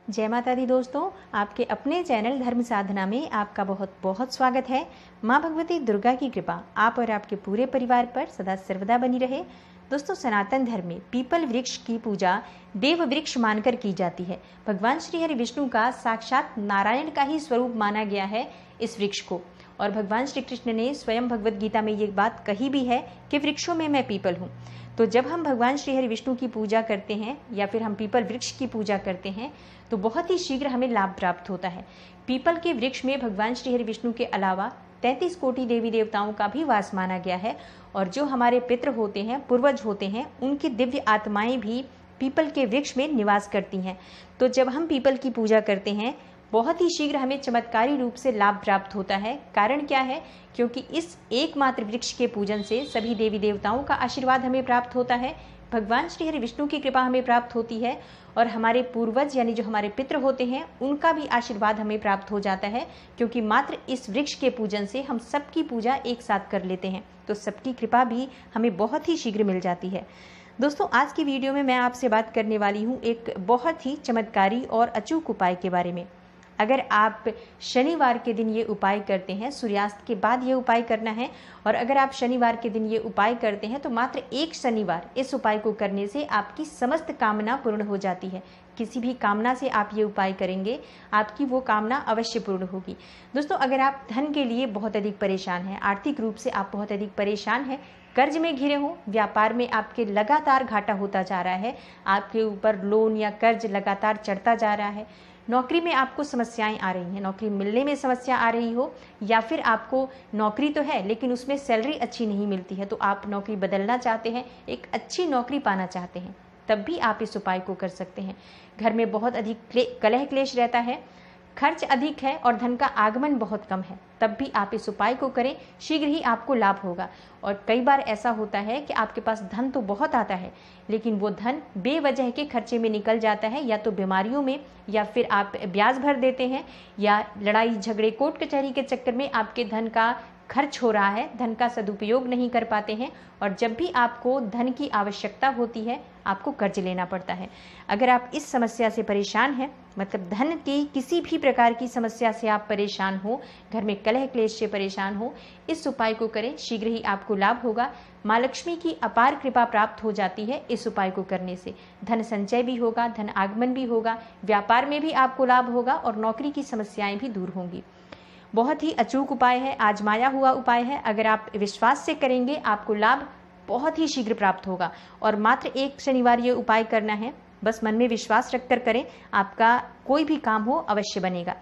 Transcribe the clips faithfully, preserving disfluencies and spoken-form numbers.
जय माता दी दोस्तों, आपके अपने चैनल धर्म साधना में आपका बहुत बहुत स्वागत है। माँ भगवती दुर्गा की कृपा आप और आपके पूरे परिवार पर सदा सर्वदा बनी रहे। दोस्तों, सनातन धर्म में पीपल वृक्ष की पूजा देव वृक्ष मानकर की जाती है। भगवान श्री हरि विष्णु का साक्षात नारायण का ही स्वरूप माना गया है इस वृक्ष को। और भगवान श्री कृष्ण ने स्वयं भगवत गीता में ये बात कही भी है कि वृक्षों में मैं पीपल हूँ। तो जब हम भगवान श्री हरि विष्णु की पूजा करते हैं या फिर हम पीपल वृक्ष की पूजा करते हैं तो बहुत ही शीघ्र हमें लाभ प्राप्त होता है। पीपल के वृक्ष में भगवान श्री हरि विष्णु के अलावा तैंतीस कोटि देवी देवताओं का भी वास माना गया है। और जो हमारे पितृ होते हैं, पूर्वज होते हैं, उनकी दिव्य आत्माएं भी पीपल के वृक्ष में निवास करती हैं। तो जब हम पीपल की पूजा करते हैं बहुत ही शीघ्र हमें चमत्कारी रूप से लाभ प्राप्त होता है। कारण क्या है? क्योंकि इस एकमात्र वृक्ष के पूजन से सभी देवी देवताओं का आशीर्वाद हमें प्राप्त होता है, भगवान श्री हरि विष्णु की कृपा हमें प्राप्त होती है और हमारे पूर्वज यानी जो हमारे पितृ होते हैं उनका भी आशीर्वाद हमें प्राप्त हो जाता है। क्योंकि मात्र इस वृक्ष के पूजन से हम सबकी पूजा एक साथ कर लेते हैं, तो सबकी कृपा भी हमें बहुत ही शीघ्र मिल जाती है। दोस्तों, आज की वीडियो में मैं आपसे बात करने वाली हूँ एक बहुत ही चमत्कारी और अचूक उपाय के बारे में। अगर आप शनिवार के दिन ये उपाय करते हैं, सूर्यास्त के बाद ये उपाय करना है, और अगर आप शनिवार के दिन ये उपाय करते हैं तो मात्र एक शनिवार इस उपाय को करने से आपकी समस्त कामना पूर्ण हो जाती है। किसी भी कामना से आप ये उपाय करेंगे, आपकी वो कामना अवश्य पूर्ण होगी। दोस्तों, अगर आप धन के लिए बहुत अधिक परेशान हैं, आर्थिक रूप से आप बहुत अधिक परेशान हैं, कर्ज में घिरे हों, व्यापार में आपके लगातार घाटा होता जा रहा है, आपके ऊपर लोन या कर्ज लगातार चढ़ता जा रहा है, नौकरी में आपको समस्याएं आ रही हैं, नौकरी मिलने में समस्या आ रही हो, या फिर आपको नौकरी तो है लेकिन उसमें सैलरी अच्छी नहीं मिलती है, तो आप नौकरी बदलना चाहते हैं, एक अच्छी नौकरी पाना चाहते हैं, तब भी आप इस उपाय को कर सकते हैं। घर में बहुत अधिक कलह क्लेश रहता है, खर्च अधिक है और धन का आगमन बहुत कम है, तब भी आप इस उपाय को करें, शीघ्र ही आपको लाभ होगा। और कई बार ऐसा होता है कि आपके पास धन तो बहुत आता है लेकिन वो धन बेवजह के खर्चे में निकल जाता है, या तो बीमारियों में, या फिर आप ब्याज भर देते हैं, या लड़ाई झगड़े कोर्ट कचहरी के चक्कर में आपके धन का खर्च हो रहा है, धन का सदुपयोग नहीं कर पाते हैं, और जब भी आपको धन की आवश्यकता होती है आपको कर्ज लेना पड़ता है। अगर आप इस समस्या से परेशान हैं, मतलब धन की किसी भी प्रकार की समस्या से आप परेशान हो, घर में कलह क्लेश से परेशान हो, इस उपाय को करें, शीघ्र ही आपको लाभ होगा। माँ लक्ष्मी की अपार कृपा प्राप्त हो जाती है इस उपाय को करने से। धन संचय भी होगा, धन आगमन भी होगा, व्यापार में भी आपको लाभ होगा और नौकरी की समस्याएं भी दूर होंगी। बहुत ही अचूक उपाय है, आजमाया हुआ उपाय है। अगर आप विश्वास से करेंगे आपको लाभ बहुत ही शीघ्र प्राप्त होगा। और मात्र एक शनिवार ये उपाय करना है, बस मन में विश्वास रखकर करें, आपका कोई भी काम हो अवश्य बनेगा।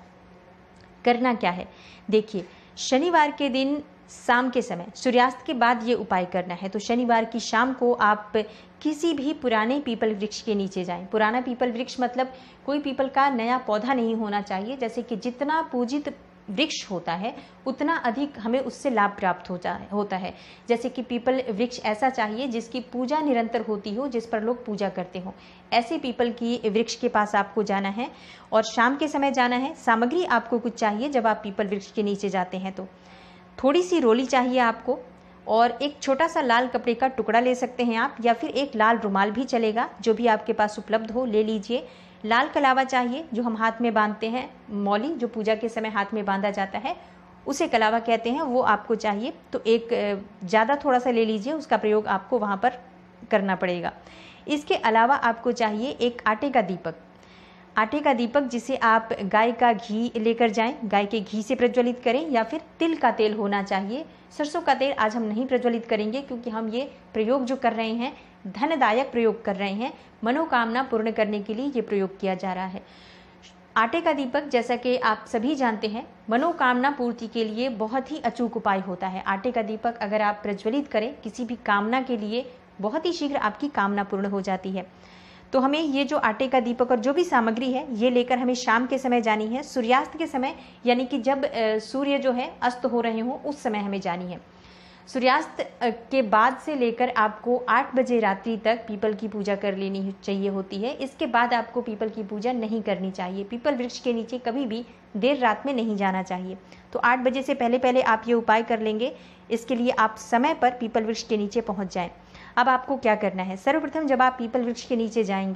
करना क्या है? देखिए, शनिवार के दिन शाम के समय सूर्यास्त के बाद ये उपाय करना है। तो शनिवार की शाम को आप किसी भी पुराने पीपल वृक्ष के नीचे जाएं। पुराना पीपल वृक्ष मतलब कोई पीपल का नया पौधा नहीं होना चाहिए। जैसे कि जितना पूजित वृक्ष होता है उतना अधिक हमें उससे लाभ प्राप्त हो जा होता है। जैसे कि पीपल वृक्ष ऐसा चाहिए जिसकी पूजा निरंतर होती हो, जिस पर लोग पूजा करते हो, ऐसे पीपल की वृक्ष के पास आपको जाना है और शाम के समय जाना है। सामग्री आपको कुछ चाहिए जब आप पीपल वृक्ष के नीचे जाते हैं तो थोड़ी सी रोली चाहिए आपको, और एक छोटा सा लाल कपड़े का टुकड़ा ले सकते हैं आप, या फिर एक लाल रुमाल भी चलेगा, जो भी आपके पास उपलब्ध हो ले लीजिए। लाल कलावा चाहिए जो हम हाथ में बांधते हैं, मौली जो पूजा के समय हाथ में बांधा जाता है उसे कलावा कहते हैं, वो आपको चाहिए। तो एक ज़्यादा थोड़ा सा ले लीजिए, उसका प्रयोग आपको वहाँ पर करना पड़ेगा। इसके अलावा आपको चाहिए एक आटे का दीपक। आटे का दीपक जिसे आप गाय का घी लेकर जाएं, गाय के घी से प्रज्वलित करें, या फिर तिल का तेल होना चाहिए। सरसों का तेल आज हम नहीं प्रज्वलित करेंगे क्योंकि हम ये प्रयोग जो कर रहे हैं धनदायक प्रयोग कर रहे हैं, मनोकामना पूर्ण करने के लिए ये प्रयोग किया जा रहा है। आटे का दीपक, जैसा कि आप सभी जानते हैं, मनोकामना पूर्ति के लिए बहुत ही अचूक उपाय होता है। आटे का दीपक अगर आप प्रज्वलित करें किसी भी कामना के लिए, बहुत ही शीघ्र आपकी कामना पूर्ण हो जाती है। तो हमें ये जो आटे का दीपक और जो भी सामग्री है ये लेकर हमें शाम के समय जानी है, सूर्यास्त के समय, यानी कि जब सूर्य जो है अस्त हो रहे हों उस समय हमें जानी है। सूर्यास्त के बाद से लेकर आपको आठ बजे रात्रि तक पीपल की पूजा कर लेनी चाहिए होती है। इसके बाद आपको पीपल की पूजा नहीं करनी चाहिए। पीपल वृक्ष के नीचे कभी भी देर रात में नहीं जाना चाहिए। तो आठ बजे से पहले पहले आप ये उपाय कर लेंगे। इसके लिए आप समय पर पीपल वृक्ष के नीचे पहुंच जाएं। अब आपको क्या करना है? सर्वप्रथम जब आप पीपल वृक्ष के नीचे जाएंगे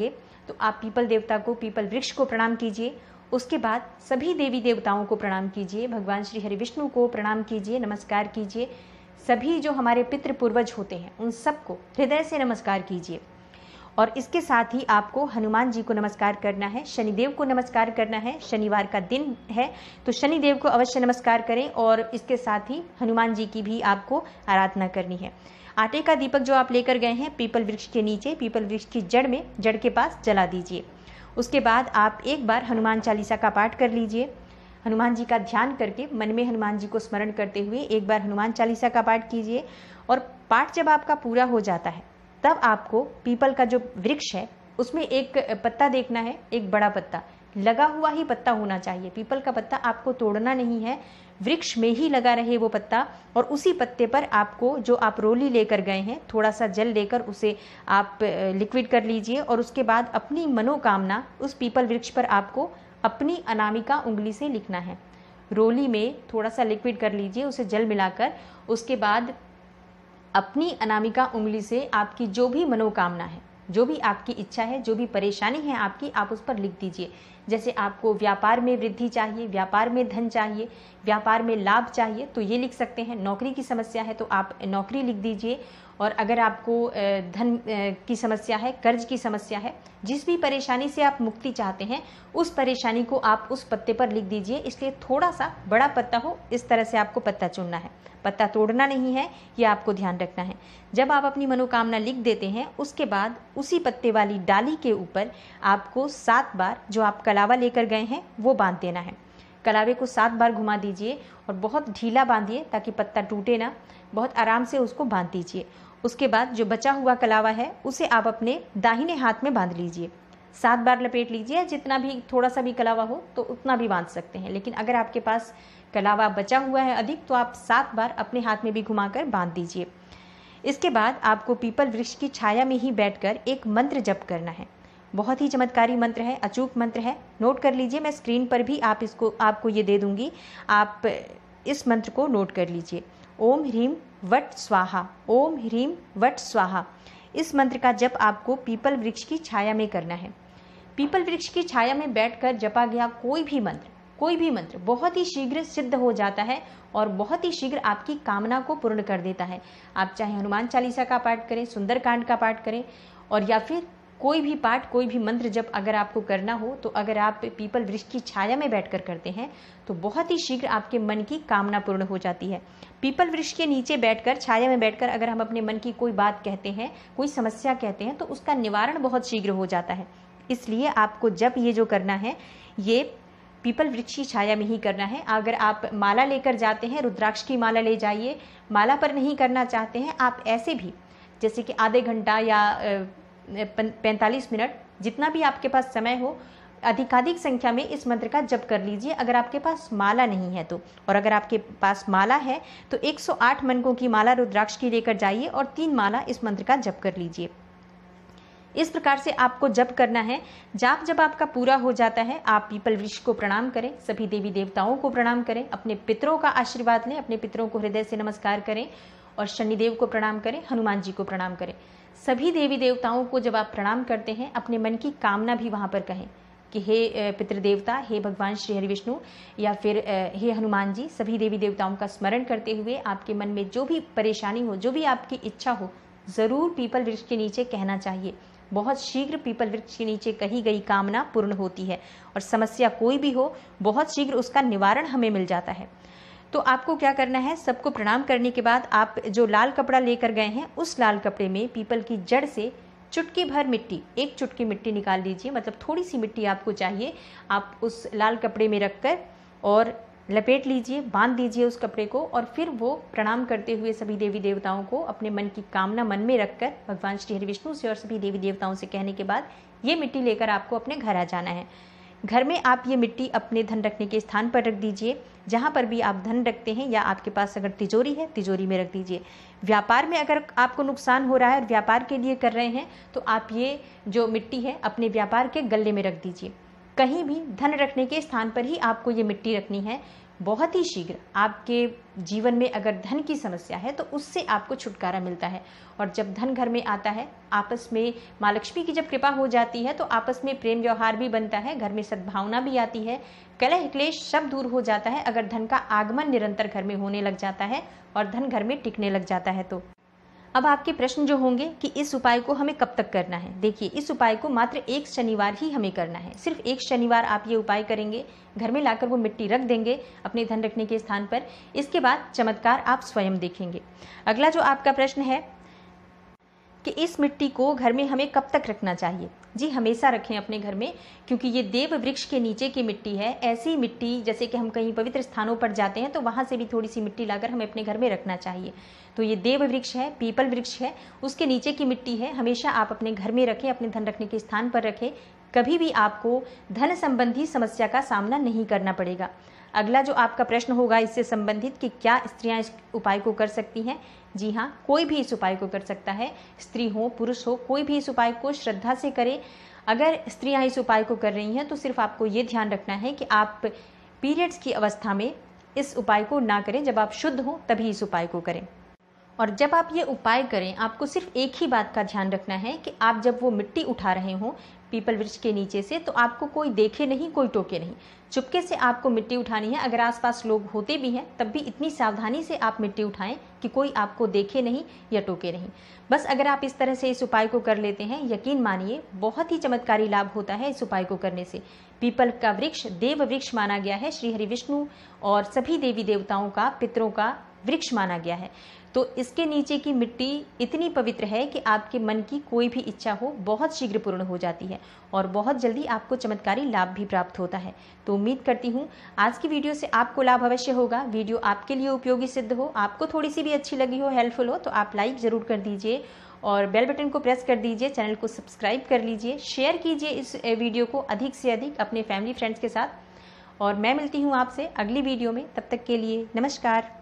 तो आप पीपल देवता को, पीपल वृक्ष को प्रणाम कीजिए। उसके बाद सभी देवी देवताओं को प्रणाम कीजिए, भगवान श्री हरि विष्णु को प्रणाम कीजिए, नमस्कार कीजिए। सभी जो हमारे पितृ पूर्वज होते हैं उन सबको हृदय से नमस्कार कीजिए। और इसके साथ ही आपको हनुमान जी को नमस्कार करना है, शनिदेव को नमस्कार करना है। शनिवार का दिन है तो शनिदेव को अवश्य नमस्कार करें और इसके साथ ही हनुमान जी की भी आपको आराधना करनी है। आटे का दीपक जो आप लेकर गए हैं पीपल वृक्ष के नीचे, पीपल वृक्ष की जड़ में, जड़ के पास जला दीजिए। उसके बाद आप एक बार हनुमान चालीसा का पाठ कर लीजिए। हनुमान जी का ध्यान करके मन में हनुमान जी को स्मरण करते हुए एक बार हनुमान चालीसा का पाठ कीजिए। और पाठ जब आपका पूरा हो जाता है तब आपको पीपल का जो वृक्ष है उसमें एक पत्ता देखना है, एक बड़ा पत्ता, लगा हुआ ही पत्ता होना चाहिए। पीपल का पत्ता आपको तोड़ना नहीं है, वृक्ष में ही लगा रहे वो पत्ता। और उसी पत्ते पर आपको जो आप रोली लेकर गए हैं थोड़ा सा जल लेकर उसे आप लिक्विड कर लीजिए। और उसके बाद अपनी मनोकामना उस पीपल वृक्ष पर आपको अपनी अनामिका उंगली से लिखना है। रोली में थोड़ा सा लिक्विड कर लीजिए, उसे जल मिलाकर। उसके बाद अपनी अनामिका उंगली से आपकी जो भी मनोकामना है, जो भी आपकी इच्छा है, जो भी परेशानी है आपकी, आप उस पर लिख दीजिए। जैसे आपको व्यापार में वृद्धि चाहिए, व्यापार में धन चाहिए, व्यापार में लाभ चाहिए तो ये लिख सकते हैं। नौकरी की समस्या है तो आप नौकरी लिख दीजिए। और अगर आपको धन की समस्या है, कर्ज की समस्या है, जिस भी परेशानी से आप मुक्ति चाहते हैं उस परेशानी को आप उस पत्ते पर लिख दीजिए। इसलिए थोड़ा सा बड़ा पत्ता हो, इस तरह से आपको पत्ता चुनना है, पत्ता तोड़ना नहीं है, ये आपको ध्यान रखना है। जब आप अपनी मनोकामना लिख देते हैं उसके बाद उसी पत्ते वाली डाली के ऊपर आपको सात बार जो आप कलावा लेकर गए हैं वो बांध देना है। कलावे को सात बार घुमा दीजिए और बहुत ढीला बांधिए ताकि पत्ता टूटे ना, बहुत आराम से उसको बांध दीजिए। उसके बाद जो बचा हुआ कलावा है उसे आप अपने दाहिने हाथ में बांध लीजिए। सात बार लपेट लीजिए, जितना भी थोड़ा सा भी कलावा हो तो उतना भी बांध सकते हैं। लेकिन अगर आपके पास कलावा बचा हुआ है अधिक तो आप सात बार अपने हाथ में भी घुमाकर बांध दीजिए। इसके बाद आपको पीपल वृक्ष की छाया में ही बैठकर एक मंत्र जप करना है। बहुत ही चमत्कारी मंत्र है, अचूक मंत्र है, नोट कर लीजिए। मैं स्क्रीन पर भी आप इसको आपको ये दे दूंगी, आप इस मंत्र को नोट कर लीजिए। ओम ह्रीम वट स्वाहा, ओम ह्रीम वट स्वाहा। इस मंत्र का जप आपको पीपल वृक्ष की छाया में करना है। पीपल वृक्ष की छाया में बैठकर जपा गया कोई भी मंत्र, कोई भी मंत्र बहुत ही शीघ्र सिद्ध हो जाता है और बहुत ही शीघ्र आपकी कामना को पूर्ण कर देता है। आप चाहे हनुमान चालीसा का पाठ करें, सुंदरकांड का पाठ करें, और या फिर कोई भी पाठ, कोई भी मंत्र जब अगर आपको करना हो तो अगर आप पीपल वृक्ष की छाया में बैठकर करते हैं तो बहुत ही शीघ्र आपके मन की कामना पूर्ण हो जाती है। पीपल वृक्ष के नीचे बैठकर, छाया में बैठकर अगर हम अपने मन की कोई बात कहते हैं, कोई समस्या कहते हैं तो उसका निवारण बहुत शीघ्र हो जाता है। इसलिए आपको जब ये जो करना है ये पीपल वृक्ष की छाया में ही करना है। अगर आप माला लेकर जाते हैं, रुद्राक्ष की माला ले जाइए। माला पर नहीं करना चाहते हैं, आप ऐसे भी जैसे कि आधे घंटा या पैंतालीस मिनट, जितना भी आपके पास समय हो, अधिकाधिक संख्या में इस मंत्र का जप कर लीजिए अगर आपके पास माला नहीं है तो। और अगर आपके पास माला है तो एक सौ आठ मनकों की माला रुद्राक्ष की लेकर जाइए और तीन माला इस मंत्र का जप कर लीजिए। इस प्रकार से आपको जप करना है। जाप जब आपका पूरा हो जाता है आप पीपल वृक्ष को प्रणाम करें, सभी देवी देवताओं को प्रणाम करें, अपने पितरों का आशीर्वाद लें, अपने पितरों को हृदय से नमस्कार करें और शनिदेव को प्रणाम करें, हनुमान जी को प्रणाम करें। सभी देवी देवताओं को जब आप प्रणाम करते हैं अपने मन की कामना भी वहां पर कहें कि हे पितृदेवता, हे भगवान श्री हरि विष्णु या फिर हे हनुमान जी, सभी देवी देवताओं का स्मरण करते हुए आपके मन में जो भी परेशानी हो, जो भी आपकी इच्छा हो, जरूर पीपल वृक्ष के नीचे कहना चाहिए। बहुत शीघ्र पीपल वृक्ष के नीचे कही गई कामना पूर्ण होती है और समस्या कोई भी हो बहुत शीघ्र उसका निवारण हमें मिल जाता है। तो आपको क्या करना है, सबको प्रणाम करने के बाद आप जो लाल कपड़ा लेकर गए हैं उस लाल कपड़े में पीपल की जड़ से चुटकी भर मिट्टी, एक चुटकी मिट्टी निकाल लीजिए, मतलब थोड़ी सी मिट्टी आपको चाहिए। आप उस लाल कपड़े में रखकर और लपेट लीजिए, बांध दीजिए उस कपड़े को और फिर वो प्रणाम करते हुए सभी देवी देवताओं को अपने मन की कामना मन में रखकर भगवान श्री हरि विष्णु से और सभी देवी देवताओं से कहने के बाद ये मिट्टी लेकर आपको अपने घर आ जाना है। घर में आप ये मिट्टी अपने धन रखने के स्थान पर रख दीजिए, जहाँ पर भी आप धन रखते हैं, या आपके पास अगर तिजोरी है तिजोरी में रख दीजिए। व्यापार में अगर आपको नुकसान हो रहा है और व्यापार के लिए कर रहे हैं तो आप ये जो मिट्टी है अपने व्यापार के गल्ले में रख दीजिए। कहीं भी धन रखने के स्थान पर ही आपको ये मिट्टी रखनी है। बहुत ही शीघ्र आपके जीवन में अगर धन की समस्या है तो उससे आपको छुटकारा मिलता है। और जब धन घर में आता है, आपस में माँ लक्ष्मी की जब कृपा हो जाती है तो आपस में प्रेम व्यवहार भी बनता है, घर में सद्भावना भी आती है, कलह क्लेश सब दूर हो जाता है अगर धन का आगमन निरंतर घर में होने लग जाता है और धन घर में टिकने लग जाता है। तो अब आपके प्रश्न जो होंगे कि इस उपाय को हमें कब तक करना है। देखिए, इस उपाय को मात्र एक शनिवार ही हमें करना है। सिर्फ एक शनिवार आप ये उपाय करेंगे, घर में लाकर वो मिट्टी रख देंगे अपने धन रखने के स्थान पर। इसके बाद चमत्कार आप स्वयं देखेंगे। अगला जो आपका प्रश्न है कि इस मिट्टी को घर में हमें कब तक रखना चाहिए। जी, हमेशा रखें अपने घर में, क्योंकि ये देव वृक्ष के नीचे की मिट्टी है। ऐसी मिट्टी जैसे कि हम कहीं पवित्र स्थानों पर जाते हैं तो वहाँ से भी थोड़ी सी मिट्टी लाकर हमें अपने घर में रखना चाहिए। तो ये देव वृक्ष है, पीपल वृक्ष है, उसके नीचे की मिट्टी है। हमेशा आप अपने घर में रखें, अपने धन रखने के स्थान पर रखें। कभी भी आपको धन संबंधी समस्या का सामना नहीं करना पड़ेगा। अगला जो आपका प्रश्न होगा इससे संबंधित कि क्या स्त्रियां इस उपाय को कर सकती हैं। जी हाँ, कोई भी इस उपाय को कर सकता है, स्त्री हो पुरुष हो, कोई भी इस उपाय को श्रद्धा से करे। अगर स्त्रियां इस उपाय को कर रही हैं तो सिर्फ आपको ये ध्यान रखना है कि आप पीरियड्स की अवस्था में इस उपाय को ना करें, जब आप शुद्ध हो तभी इस उपाय को करें। और जब आप ये उपाय करें, आपको सिर्फ एक ही बात का ध्यान रखना है कि आप जब वो मिट्टी उठा रहे हो पीपल वृक्ष के नीचे से, तो आपको कोई देखे नहीं, कोई टोके नहीं। चुपके से आपको मिट्टी उठानी है। अगर आसपास लोग होते भी हैं तब भी इतनी सावधानी से आप मिट्टी उठाएं कि कोई आपको देखे नहीं या टोके नहीं। बस अगर आप इस तरह से इस उपाय को कर लेते हैं, यकीन मानिए बहुत ही चमत्कारी लाभ होता है इस उपाय को करने से। पीपल का वृक्ष देव वृक्ष माना गया है, श्री हरि विष्णु और सभी देवी देवताओं का, पितरों का वृक्ष माना गया है। तो इसके नीचे की मिट्टी इतनी पवित्र है कि आपके मन की कोई भी इच्छा हो बहुत शीघ्र पूर्ण हो जाती है और बहुत जल्दी आपको चमत्कारी लाभ भी प्राप्त होता है। तो उम्मीद करती हूँ आज की वीडियो से आपको लाभ अवश्य होगा। वीडियो आपके लिए उपयोगी सिद्ध हो, आपको थोड़ी सी भी अच्छी लगी हो, हेल्पफुल हो, तो आप लाइक ज़रूर कर दीजिए और बेल बटन को प्रेस कर दीजिए, चैनल को सब्सक्राइब कर लीजिए, शेयर कीजिए इस वीडियो को अधिक से अधिक अपने फैमिली फ्रेंड्स के साथ। और मैं मिलती हूँ आपसे अगली वीडियो में, तब तक के लिए नमस्कार।